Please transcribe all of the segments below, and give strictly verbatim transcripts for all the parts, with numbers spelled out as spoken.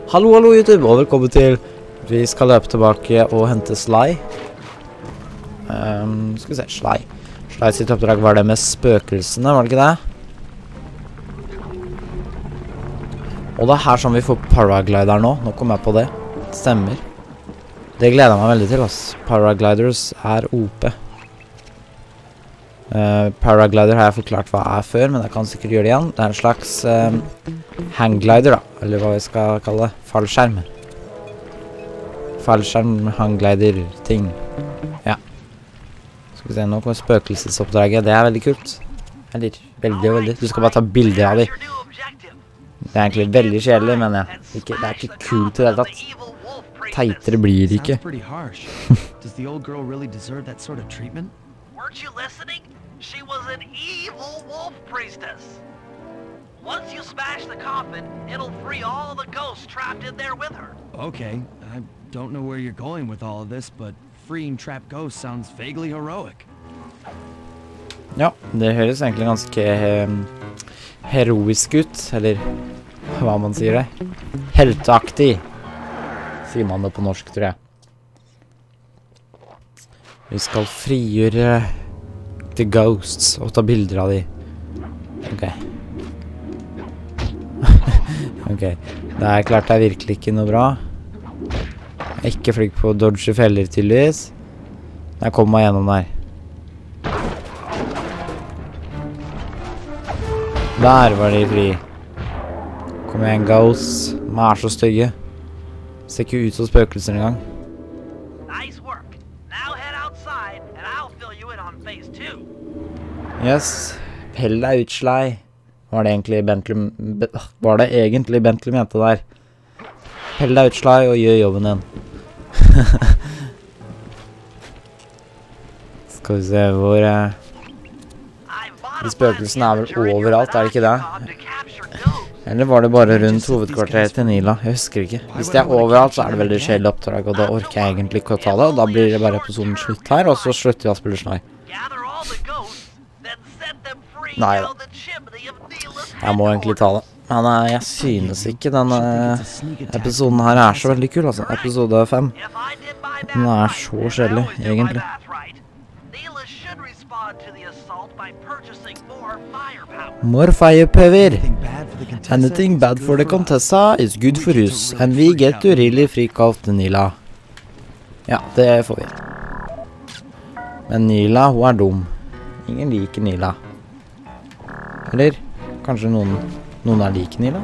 Hallo, hallo YouTube, og velkommen til. Vi skal løpe tilbake og hente Sly. Um, skal vi se, Sly. Sly sitt oppdrag var det med spøkelsene, var det ikke det? Og det er her som vi får paraglider nå. Nå kommer jeg på det. Stemmer. Det gleder jeg meg veldig til, ass. Paragliders er O P. Uh, paraglider har jeg forklart hva er før, men jeg kan sikkert gjøre det igjen. Det er en slags um, hangglider da, eller hva vi skal kalle det. Fallskjerm. Fallskjerm, hangglider, ting. Ja. Skal vi se, nå kommer spøkelsesoppdraget. Det er veldig kult. Eller, veldig, veldig. Du skal bare ta bilder av dem. Det er egentlig veldig kjedelig, men ja. Ikke, det er ikke kult i det hele tatt. Teitere blir det ikke. Weren't you listening? She was an evil wolf priestess. Once you smash the coffin, it'll free all the ghosts trapped in there with her. Okay, I don't know where you're going with all of this, but freeing trapped ghosts sounds vaguely heroic. Ja, det høres egentlig ganske um, heroisk ut, eller hva man sier det. Helteaktig, sier man det på norsk, tror jeg. Vi skal frigjøre The Ghosts og ta bilder av de. Ok. Ok. Det er klart det er virkelig ikke noe bra. Jeg er ikke flink på å dodge feller tydeligvis. Jeg kommer meg gjennom der. Der var de fri. Kom igjen, Ghosts. De er så stygge. Ser ikke ut som spøkelser engang. Yes, pell deg ut, Sly. Var det egentlig Bentley... Be, var det egentlig Bentley mente der? Pell deg ut, Sly, og gjør jobben din. Skal vi se hvor... De spøkelsene er vel overalt, er det ikke det? Eller var det bare rundt hovedkvarteret til Nila? Jeg husker ikke. Hvis det er overalt, så er det veldig kjedelig oppdrag, og da orker jeg egentlig ikke å ta det, og da blir det bare episoden slutt her, og så slutter jeg å spille Sly. Nei da. Jeg må egentlig ta det. Men uh, jeg synes ikke denne episoden her er så veldig kul, altså. Episode fem. Den er så kjedelig, egentlig. More firepower. Anything bad for the Contessa is good for us, and we get to really freak out Nila. Ja, det får vi. Men Nila, hun er dum. Ingen liker Nila. Eller kanskje noen, noen er like Nila?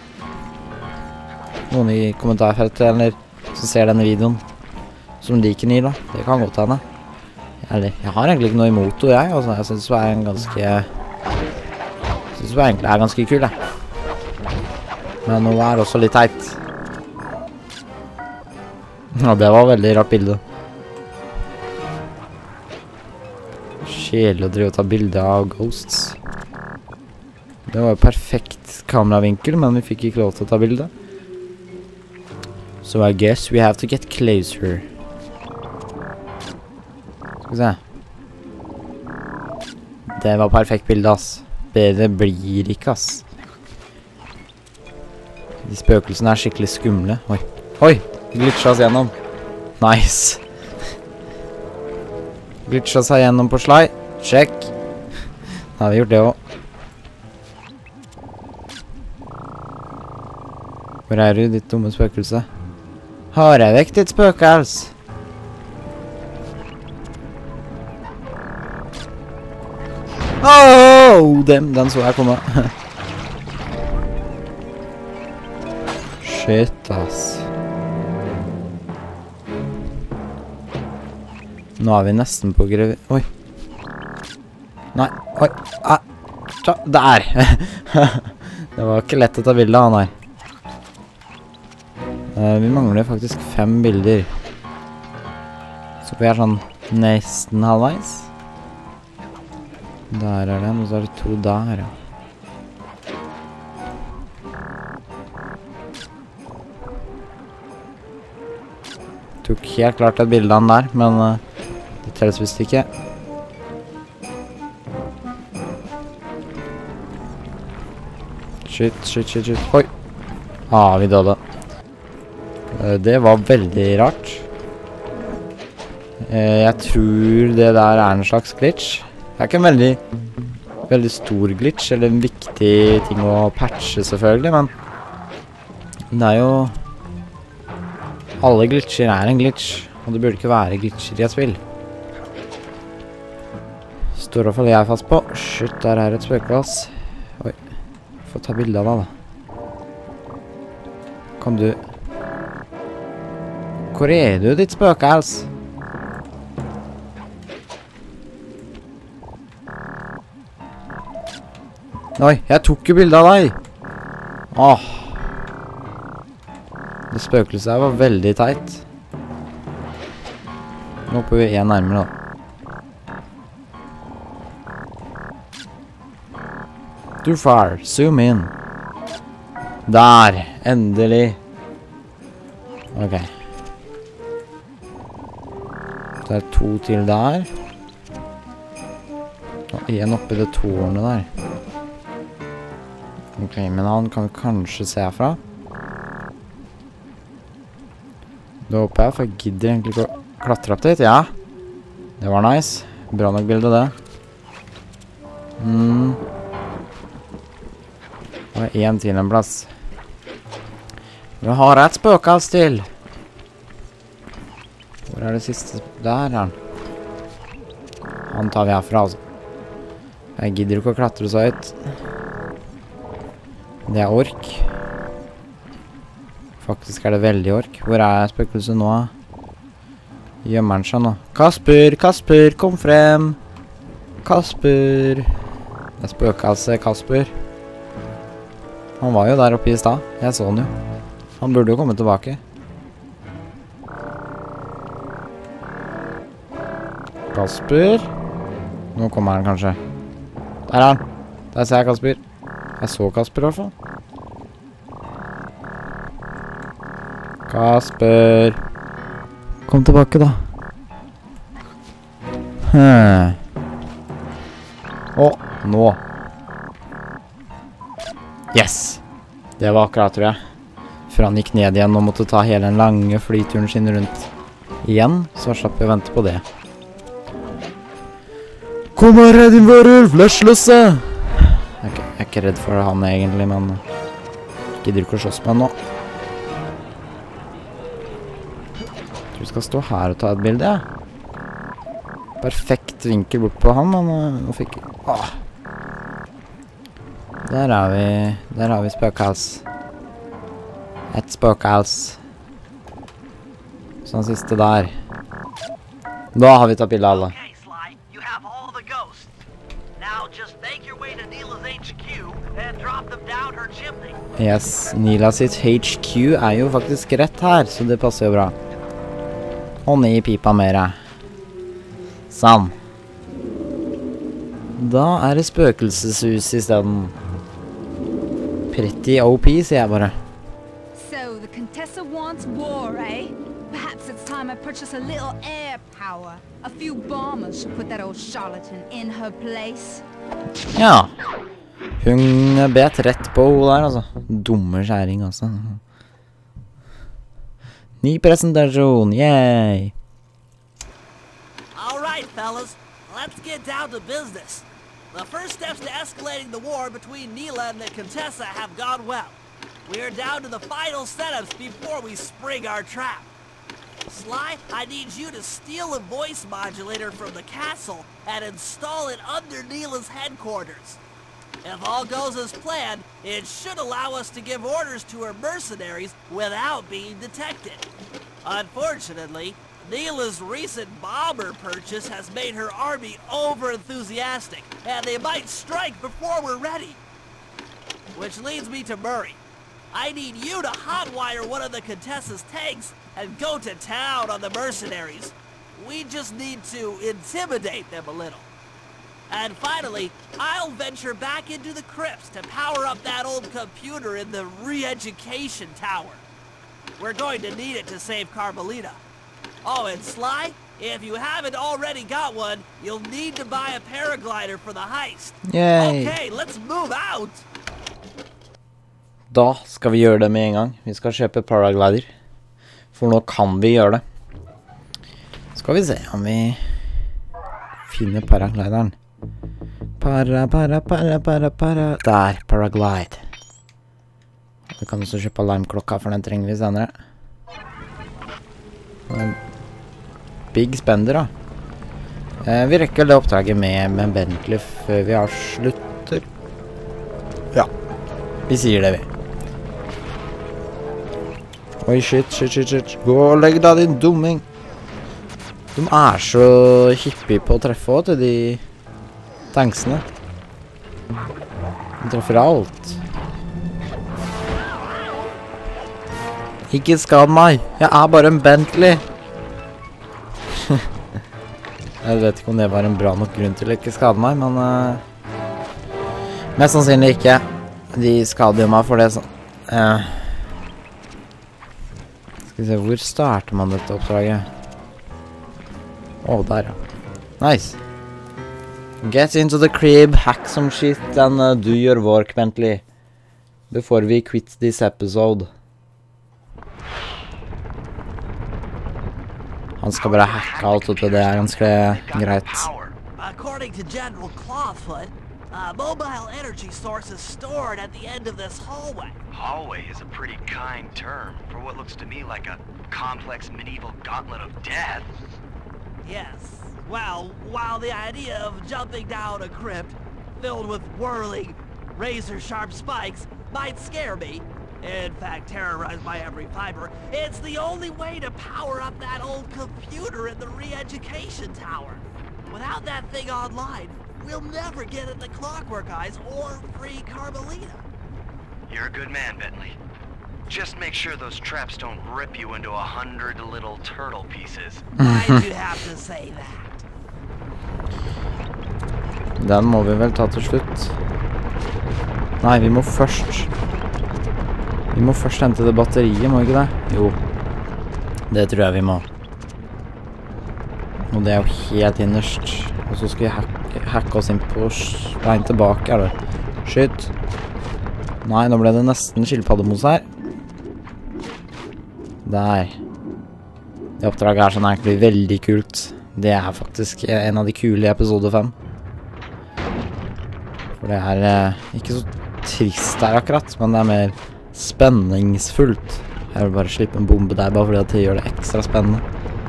Noen i kommentarfeltet eller som ser denne videoen som liker Nila. Det kan godt hende. Eller, jeg har egentlig ikke noe imot henne, jeg. Altså, jeg synes hun er en ganske... Jeg synes hun egentlig er ganske kul, jeg. Men hun er også litt teit. Ja, det var veldig rart bilde. Kjedelig å drive og ta bilder av ghosts. Det var jo perfekt kameravinkel, men vi fikk ikke lov til å ta bilder. So I guess we have to get closer. Skal vi se. Det var perfekt bilde, ass. Bedre blir ikke, ass. De spøkelsene er skikkelig skumle. Oi, oi, glitcha oss gjennom. Nice. Glitcha seg gjennom på Sly. Check. Da har vi gjort det også. Hvor er du, ditt dumme spøkelse? Har jeg vekk ditt spøkels? Oh, dem, den så jeg komme. Shit, ass. Nå er vi nesten på grev... Oi. Nei, oi. Ah, ta, der. Det var ikke lett å ta bilder av han her. Uh, vi mangler faktisk fem bilder. Så vi er sånn nesten halvveis. Der er den, og så er det to der, ja. Tok helt klart et bilde av han der, men... Uh, det telles visst ikke. Shit, shit, shit, shit. Oi. Ah, vi døde. Uh, det var veldig rart. Uh, jeg tror det der er en slags glitch. Det er ikke en veldig, veldig stor glitch, eller en viktig ting å patche selvfølgelig, men det er jo... Alle glitcher er en glitch, og det burde ikke være glitcher i et spill. Står i hvert fall jeg fast på. Shit, der er et spøkelass. Oi, få ta bilde av det da. Kan du... Hvor er du, ditt spøkelass? Oi, jeg tok jo bilde av deg! Åh. Det spøkelset her var veldig teit. Nå hopper vi en nærmere da. Too far. Zoom in. Der. Endelig. Ok. Det er to til der. Og en oppi det tårnet der. Ok, men han kan vi kanskje se herfra. Da håper jeg, for jeg gidder egentlig ikke å klatre opp dit. Ja. Det var nice. Bra nok bilde det. Hmm. Det var en til en plass. Vi har et spøkelse til. Hvor er det siste? Der er han. Han tar vi herfra, altså. Jeg gidder ikke å klatre så høyt. Det er ork. Faktisk er det veldig ork. Hvor er spøkelset nå? Gjemmer han seg nå? Kasper, Kasper, kom frem! Kasper! Det er spøkelse, Kasper. Han var jo der oppe i stad. Jeg så han jo. Han burde jo komme tilbake. Kasper. Nå kommer han kanskje. Der er han. Der ser jeg Kasper. Jeg så Kasper i hvert fall. Kasper. Kom tilbake da. Hm. Å, nå. Yes. Det var akkurat, tror jeg. Før han gikk ned igjen og måtte ta hele den lange flyturen sin rundt igjen, så slapp jeg å vente på det. Kom her, din varulv, la oss slåss! Jeg er, ikke, jeg er ikke redd for han egentlig, men jeg gidder ikke å slåss med han nå. Jeg tror vi skal stå her og ta et bilde, ja. Perfekt vinkel bort på han, men nå fikk jeg... Åh. Der er vi, der har vi spøkhals. Et spøkhals. Sånn siste der. Da har vi tatt bilde av alle. Okay, Sly, you have all the ghosts. Now just make your way to Neela's H Q and drop them down her chimney. Yes, Neela sitt H Q er jo faktisk rett her, så det passer jo bra. Og ned i pipa mere. Sånn. Da er det spøkelseshus i stedet. Pretty O P, sier jeg bare. So the Contessa wants war, eh? Perhaps it's time I purchase a little air power. A few bombers should put that old charlatan in her place. Ja. Hun bet rett på henne der, altså. Dumme skjæring, altså. Ny presentasjon, yay! All right, fellas, let's get down to business. The first steps to escalating the war between Neela and the Contessa have gone well. We are down to the final setups before we spring our trap. Sly, I need you to steal a voice modulator from the castle and install it under Neela's headquarters. If all goes as planned, it should allow us to give orders to her mercenaries without being detected. Unfortunately, Neela's recent bomber purchase has made her army over-enthusiastic, and they might strike before we're ready. Which leads me to Murray. I need you to hotwire one of the Contessa's tanks and go to town on the mercenaries. We just need to intimidate them a little. And finally, I'll venture back into the crypts to power up that old computer in the re-education tower. We're going to need it to save Carmelita. Oh, and Sly, if you haven't already got one, you'll need to buy a paraglider for the heist. Yay! Okay, let's move out! Da skal vi gjøre det med en gang. Vi skal kjøpe paraglider. For nå kan vi gjøre det. Skal vi se om vi finner paraglideren. Para, para, para, para, para. Der, paraglide. Vi kan også kjøpe alarmklokka, for den trenger vi senere. En big spender, da. Eh, vi rekker det oppdraget med, med Bentley før vi avslutter. Ja, vi sier det, vi. Oi, shit, shit, shit, shit. Gå og legg deg, din dumming. De er så hippie på å treffe også, til de tanksene. De treffer alt. Ikke skad meg. Jeg er bare en Bentley. Jeg vet ikke om det var en bra nok grunn til å ikke skade meg, men uh, mest sannsynlig ikke. De skader jo meg for det sånn. Uh, skal vi se, hvor starter man dette oppdraget? Åh, oh, der ja. Nice. Get into the crib, hack some shit, and uh, do your work, Bentley. Before we quit this episode. Han skal bare hacke alt, og det er ganske greit. According to General Clawfoot, a mobile energy source is stored at the end of this hallway. Hallway is a pretty kind term for what looks to me like a complex medieval gauntlet of death. Yes. Well, while the idea of jumping down a crypt filled with whirling, razor-sharp spikes might scare me, in fact terrorize my every fiber, it's the only way to power up that old computer in the re-education tower. Without that thing online, we'll never get in the Clockwork Eyes or free Carmelita. You're a good man, Bentley. Just make sure those traps don't rip you into a hundred little turtle pieces. Why'd you have to say that? Den må vi vel ta til slutt. Nei, vi må først... Vi må først hente det batteriet, må vi ikke det? Jo. Det tror jeg vi må. Og det er jo helt innerst. Og så skal vi hacke, hacke oss inn på veien tilbake, er det? Shit. Nei, nå ble det nesten skilpaddemos her. Der. Det oppdraget her sånn er egentlig veldig kult. Det er faktisk en av de kule i episode fem. For det er eh, ikke så trist her akkurat, men det er mer spenningsfullt. Jeg vil bare slippe en bombe der, bare fordi at det gjør det ekstra spennende.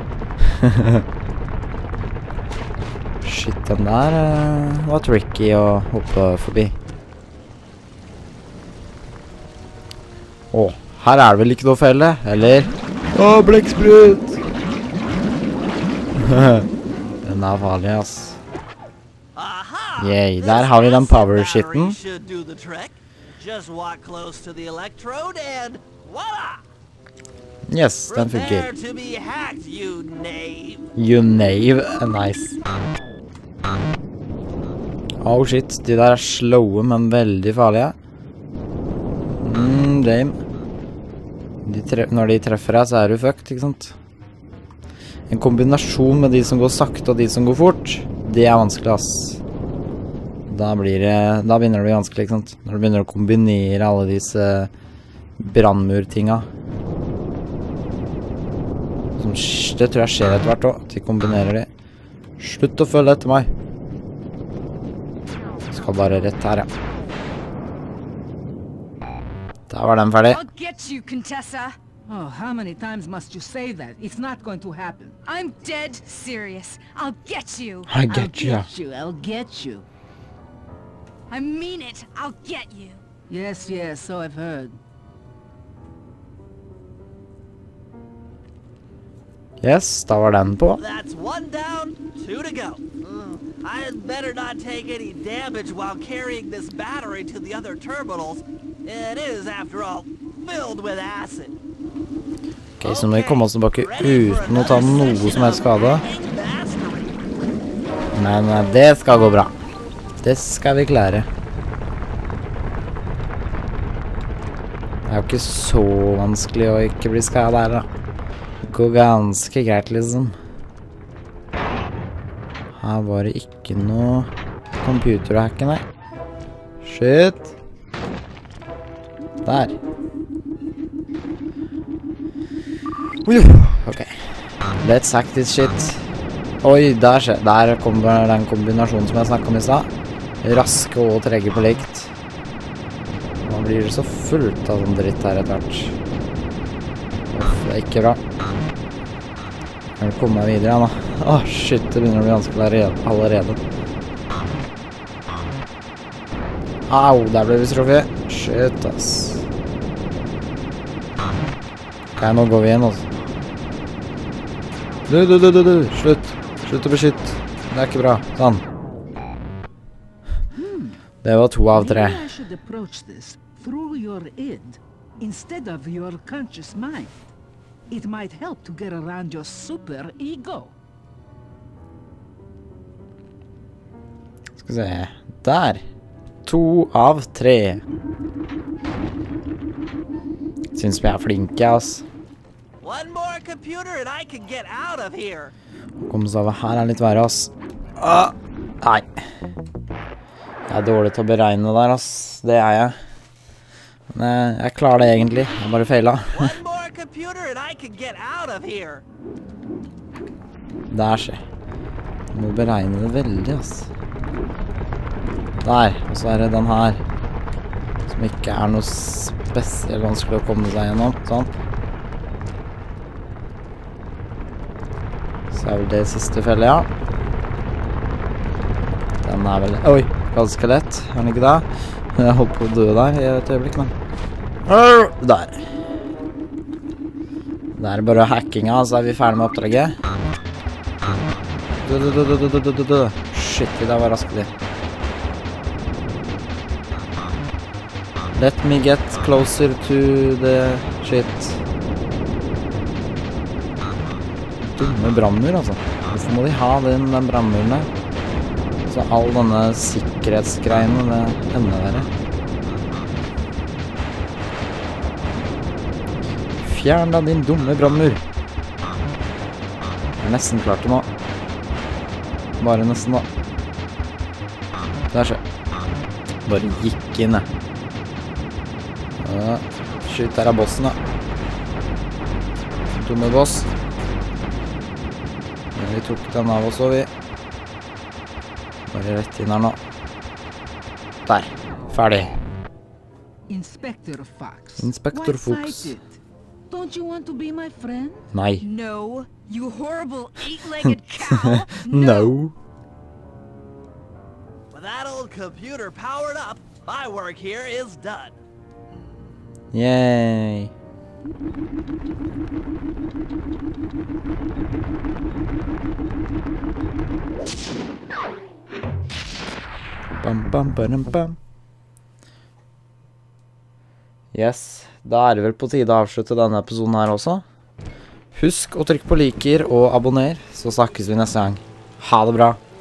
Shit, den der eh, var tricky å hoppe forbi. Åh, her er det vel ikke noe felle, eller? Åh, blekksprut! Den er farlig, ass. Yay, der har vi den power-shitten. Just walk close to the electrode and voila! Yes, den funker. Prepare to be hacked, you knave. You knave, nice. Oh shit, de der er slowe, men veldig farlige. Mm, dame. De tre når de treffer deg, så er du fucked, ikke sant? En kombinasjon med de som går sakte og de som går fort, det er vanskelig, ass. Da blir det, da begynner det å bli vanskelig, ikke sant? Når du begynner å kombinere alle disse brandmurtinga. Som, det tror jeg skjer etter hvert også, at de kombinerer de. Slutt å følge etter meg. Jeg skal bare rett her, ja. Der var den ferdig. I'll get you, Contessa. Oh, how many times must you say that? It's not going to happen. I'm dead serious. I'll get you. I get you. I'll get you. I'll get you. I mean it. I'll get you. Yes, yes, so I've heard. Yes, da var den på. That's one down, two to go. Mm, I'd better not take any damage while carrying this battery to the other terminals. It is, after all, filled with acid. Ok, så må vi komme oss tilbake uten å ta noe som helst skade. Men det skal gå bra. Det skal vi klare. Det er jo ikke så vanskelig å ikke bli skadet her, da. Det går ganske greit, liksom. Her var det ikke noe computerhacke, nei. Shit. Der. Ok. Let's hack this shit. Oi, der skjer. Der kommer den kombinasjonen som jeg snakket om i sted. Raske og trege på likt. Nå blir det så fullt av sånn dritt her etter hvert. Uff, det er ikke bra. Jeg vil komme meg videre, ja da. Åh, shit, det begynner å bli vanskelig allerede. Au, der ble vi truffet. Shit, ass. Ok, nå går vi igjen, altså. Du, du, du, du, du, slutt. Slutt å beskytte. Det er ikke bra. Sånn. Det var to av tre. Maybe I should approach this through your id instead of your conscious mind. It might help to get around your super ego. Skal vi se. Der. To av tre. Synes vi er flinke, ass. One more computer and I can get out of here. Kom så over her er litt verre, ass. Ah, nei. Jeg er dårlig til å beregne der, ass. Det er jeg. Men jeg, jeg klarer det egentlig. Jeg bare feilet. One more computer and I can get out of here. Der skjer. Jeg må beregne det veldig, ass. Der. Og så er det den her. Som ikke er noe spesielt vanskelig å komme seg gjennom. Sånn. Så er vel det siste fellet, ja. Den er vel... Oi, ganske lett. Er den ikke det? Jeg holdt på å dø der i et øyeblikk, men... Der. Det er bare hackinga, så er vi ferdig med oppdraget. Du, du, du, du, du, du, du, du. Shit, det var raskelig. Let me get closer to the shit. Dumme brannmur, altså. Hvorfor må de ha den, den brannmuren der? Så all denne sikkerhetsgreiene, det er enda verre. Fjern da din dumme brannmur. Jeg er nesten klart det nå. Bare nesten da. Der skjer. Bare gikk inn, jeg. Ja, shit, der er bossen, da. Dumme boss. Vi tok den av oss, og vi bare rett inn her nå. Der. Ferdig. Inspector Fox. Inspector Why Fox. fight it? Don't you want to be my friend? Nei. No, you horrible eight-legged cow. No. With that old computer powered up, my work here is done. Yay. Bam, bam, bam, bam. Yes, da er det vel på tide å avslutte denne episoden her også. Husk å trykke på liker og abonner, så snakkes vi neste gang. Ha det bra.